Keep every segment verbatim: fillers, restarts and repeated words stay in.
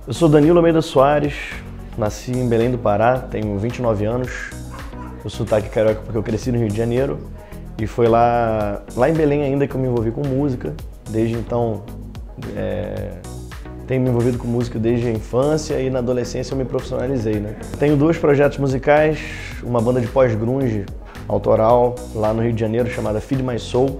Eu sou Danilo Almeida Soares, nasci em Belém do Pará, tenho vinte e nove anos. Eu sou sotaque carioca porque eu cresci no Rio de Janeiro e foi lá, lá em Belém ainda que eu me envolvi com música. Desde então, é, tenho me envolvido com música desde a infância e na adolescência eu me profissionalizei, né? Tenho dois projetos musicais, uma banda de pós-grunge autoral lá no Rio de Janeiro chamada Feed My Soul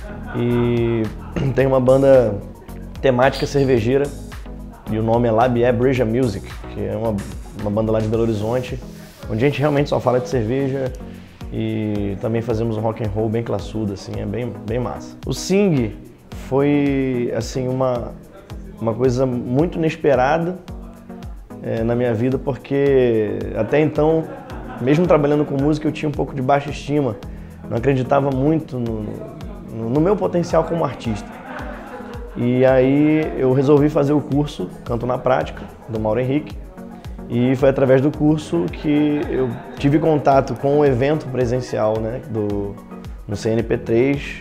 e tenho uma banda temática cervejeira e o nome é Labié Breja Music, que é uma, uma banda lá de Belo Horizonte, onde a gente realmente só fala de cerveja e também fazemos um rock and roll bem classudo, assim, é bem, bem massa. O Sing foi, assim, uma, uma coisa muito inesperada é, na minha vida, porque até então, mesmo trabalhando com música, eu tinha um pouco de baixa estima, não acreditava muito no, no, no meu potencial como artista. E aí eu resolvi fazer o curso Canto na Prática, do Mauro Henrique, e foi através do curso que eu tive contato com o evento presencial, né, do, no C N P três,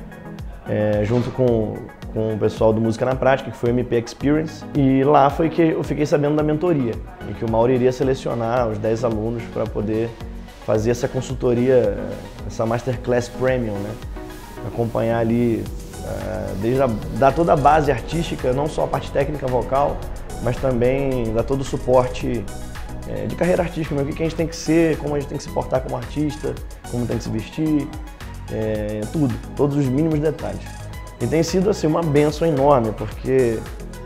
é, junto com, com o pessoal do Música na Prática, que foi o M P Experience, e lá foi que eu fiquei sabendo da mentoria, e que o Mauro iria selecionar os dez alunos para poder fazer essa consultoria, essa Masterclass Premium, né, acompanhar ali desde a, dar toda a base artística, não só a parte técnica vocal, mas também dar todo o suporte é, de carreira artística, o que a gente tem que ser, como a gente tem que se portar como artista, como tem que se vestir, é, tudo, todos os mínimos detalhes. E tem sido assim uma bênção enorme, porque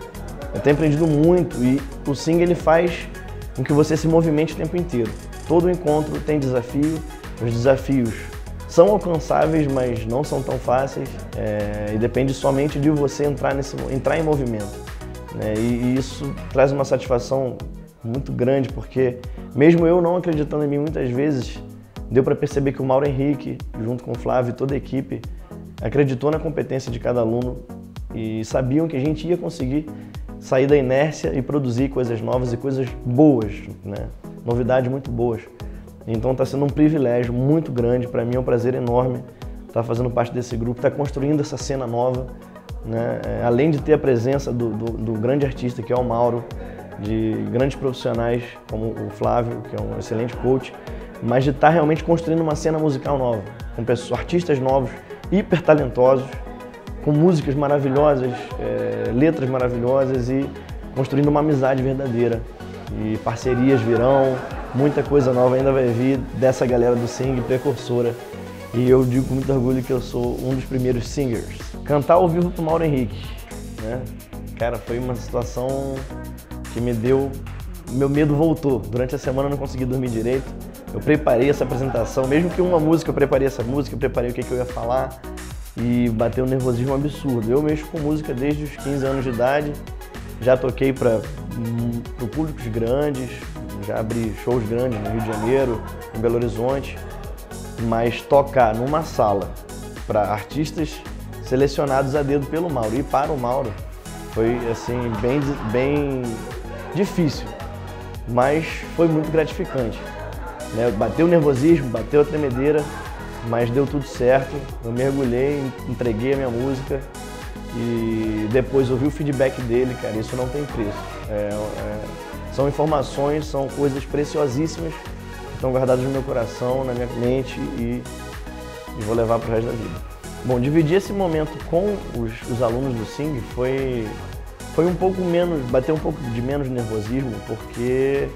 eu tenho aprendido muito e o Sing ele faz com que você se movimente o tempo inteiro. Todo encontro tem desafio, os desafios são alcançáveis, mas não são tão fáceis é, e depende somente de você entrar, nesse, entrar em movimento. Né? E, e isso traz uma satisfação muito grande, porque mesmo eu não acreditando em mim muitas vezes, deu para perceber que o Mauro Henrique, junto com o Flávio e toda a equipe, acreditou na competência de cada aluno e sabiam que a gente ia conseguir sair da inércia e produzir coisas novas e coisas boas, né? Novidades muito boas. Então está sendo um privilégio muito grande, para mim é um prazer enorme estar fazendo parte desse grupo, estar construindo essa cena nova, né? Além de ter a presença do, do, do grande artista que é o Mauro, de grandes profissionais como o Flávio, que é um excelente coach, mas de estar realmente construindo uma cena musical nova, com pessoas, artistas novos, hiper talentosos, com músicas maravilhosas, é, letras maravilhosas e construindo uma amizade verdadeira. E parcerias virão, muita coisa nova ainda vai vir dessa galera do Sing, precursora. E eu digo com muito orgulho que eu sou um dos primeiros singers. Cantar ao vivo pro Mauro Henrique, né? Cara, foi uma situação que me deu... Meu medo voltou. Durante a semana eu não consegui dormir direito. Eu preparei essa apresentação, mesmo que uma música, eu preparei essa música, eu preparei o que, que eu ia falar. E bateu um nervosismo absurdo. Eu mexo com música desde os quinze anos de idade. Já toquei para públicos grandes, já abri shows grandes no Rio de Janeiro, em Belo Horizonte, mas tocar numa sala para artistas selecionados a dedo pelo Mauro e para o Mauro foi assim bem, bem difícil, mas foi muito gratificante. Né? Bateu o nervosismo, bateu a tremedeira, mas deu tudo certo. Eu mergulhei, entreguei a minha música. E depois ouvir o feedback dele, cara, isso não tem preço. É, é, são informações, são coisas preciosíssimas que estão guardadas no meu coração, na minha mente e, e vou levar para o resto da vida. Bom, dividir esse momento com os, os alunos do Sing foi, foi um pouco menos, bateu um pouco de menos nervosismo, porque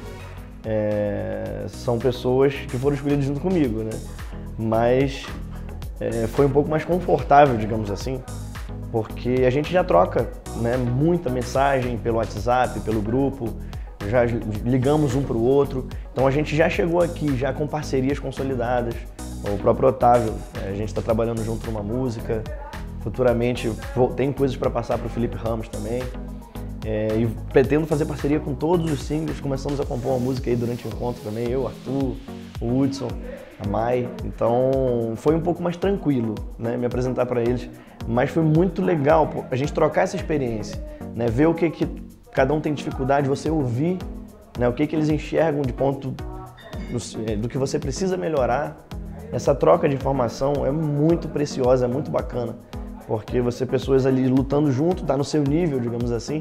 é, são pessoas que foram escolhidas junto comigo, né? Mas é, foi um pouco mais confortável, digamos assim, porque a gente já troca, né, muita mensagem pelo WhatsApp, pelo grupo, já ligamos um para o outro, então a gente já chegou aqui já com parcerias consolidadas. O próprio Otávio, a gente está trabalhando junto numa música, futuramente tem coisas para passar para o Felipe Ramos também, é, e pretendo fazer parceria com todos os singles. Começamos a compor uma música aí durante o encontro também, eu, Arthur, o Hudson, a Mai, então foi um pouco mais tranquilo, né, me apresentar para eles. Mas foi muito legal a gente trocar essa experiência, né? Ver o que, que cada um tem dificuldade, você ouvir, né? O que, que eles enxergam de ponto do, do que você precisa melhorar. Essa troca de informação é muito preciosa, é muito bacana, porque você, pessoas ali lutando junto, tá no seu nível, digamos assim,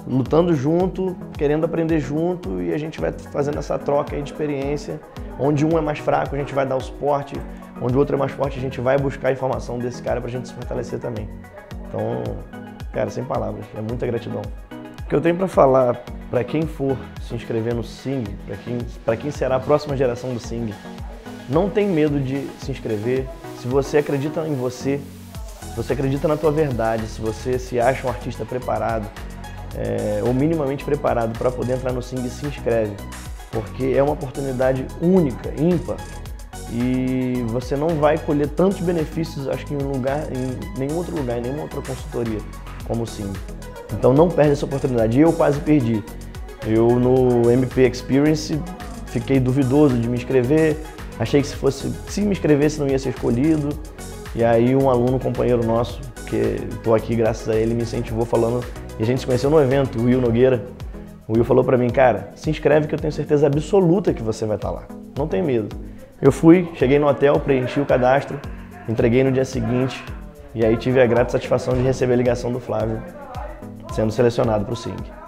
lutando junto, querendo aprender junto, e a gente vai fazendo essa troca aí de experiência, onde um é mais fraco a gente vai dar o suporte, onde o outro é mais forte a gente vai buscar a informação desse cara pra gente se fortalecer também. Então, cara, sem palavras, é muita gratidão. O que eu tenho pra falar pra quem for se inscrever no Sing, pra quem, pra quem será a próxima geração do Sing, não tem medo de se inscrever. Se você acredita em você, se você acredita na tua verdade, se você se acha um artista preparado, é, ou minimamente preparado para poder entrar no Sing, se inscreve, porque é uma oportunidade única, ímpar, e você não vai colher tantos benefícios, acho que em um lugar, em nenhum outro lugar, em nenhuma outra consultoria como o Sing. Então não perde essa oportunidade. Eu quase perdi. Eu no M P Experience fiquei duvidoso de me inscrever, achei que se fosse, se me inscrevesse não ia ser escolhido, e aí um aluno, um companheiro nosso, que estou aqui graças a ele, me incentivou falando, e a gente se conheceu no evento, o Will Nogueira. O Will falou pra mim, cara, se inscreve que eu tenho certeza absoluta que você vai estar lá, não tem medo. Eu fui, cheguei no hotel, preenchi o cadastro, entreguei no dia seguinte, e aí tive a grata satisfação de receber a ligação do Flávio, sendo selecionado para o Sing.